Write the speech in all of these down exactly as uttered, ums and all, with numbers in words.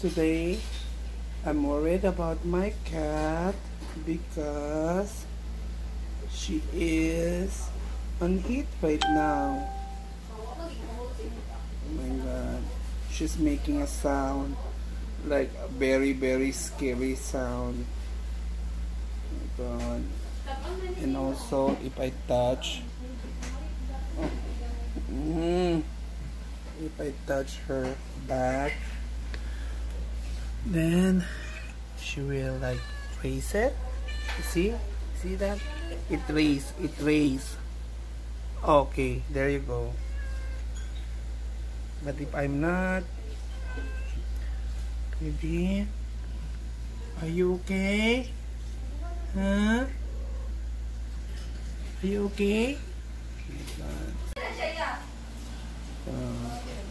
Today, I'm worried about my cat because she is on heat right now. Oh my god. She's making a sound like a very very scary sound. Oh my god. And also if I touch oh, mm, if I touch her back, then she will like raise it. You see? See that? It raise, it raise. Okay, there you go. But if I'm not, baby, are you okay? Huh? Are you okay? Uh,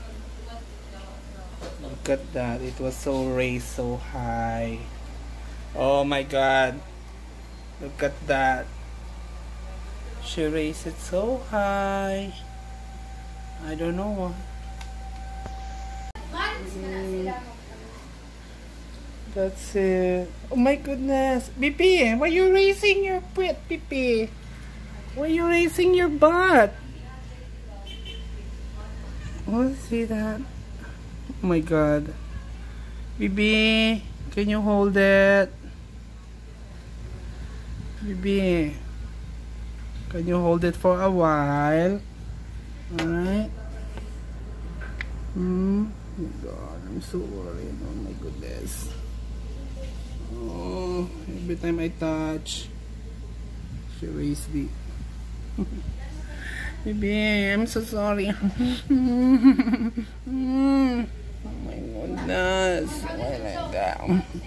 look at that. It was so raised so high. Oh my god. Look at that. She raised it so high. I don't know. Mm, that's it. Oh my goodness. Pipi, why are you raising your butt, Pipi? Why are you raising your butt? Oh, see that? Oh my god. Bibi, can you hold it? Bibi, can you hold it for a while? Alright? Hmm? Oh my god, I'm so worried. Oh my goodness. Oh, every time I touch, she raised the... Baby, I'm so sorry. Oh my goodness. Why like that?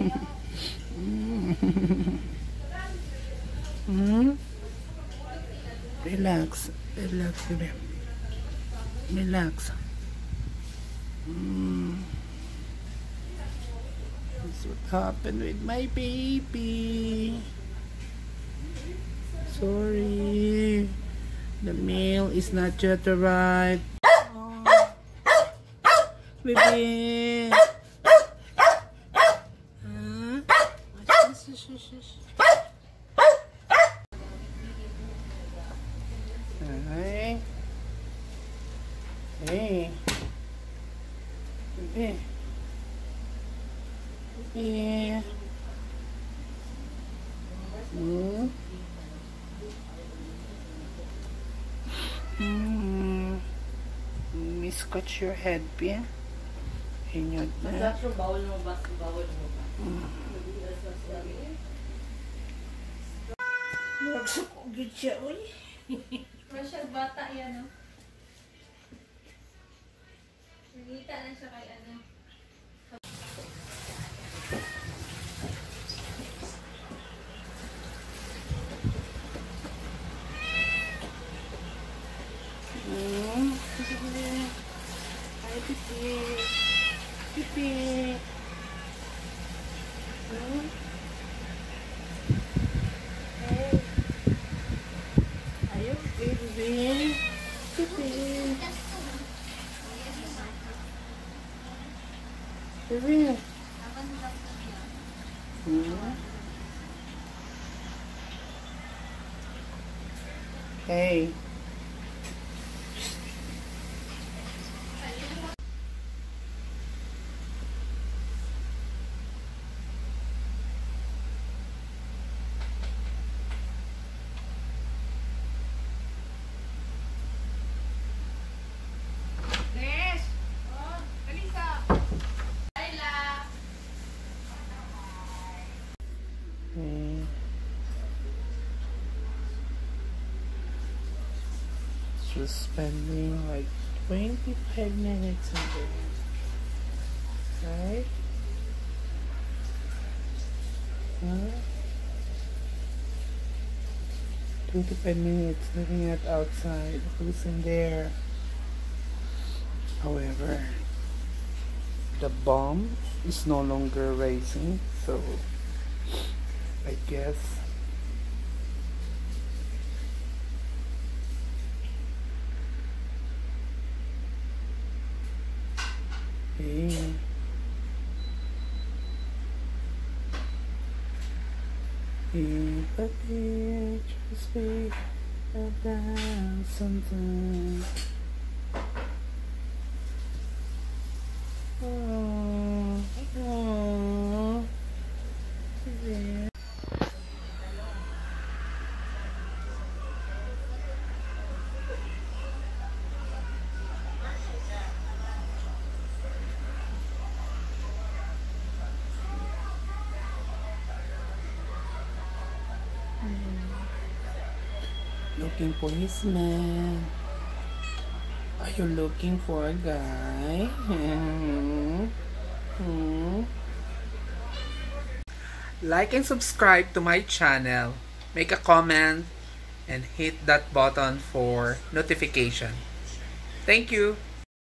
Hmm? Relax. Relax, baby. Relax. Mm. That's what happened with my baby. Sorry. The meal is not yet arrived. Oh. Baby. Huh? Hey. Hey. Baby. Baby. Hmm? Hmm. Me scratch your head, Pia. Inyod na. Magsukugit siya, uy. Masyag bata yan, no? Nagita na siya kay ano. Hmm. Hi, Pipi. Pipi. Hmm. Hey. Are you okay, baby? Pipi. Baby. Hmm. Hey. Just spending like twenty-five minutes in there, right? Huh? twenty-five minutes living at outside. Who's in there? However, the bomb is no longer rising, so I guess hey, If a picture speak a thousand times. Oh, oh, yeah. Looking for his man. Are you looking for a guy? Hmm? Hmm? Like and subscribe to my channel. Make a comment and hit that button for notification. Thank you.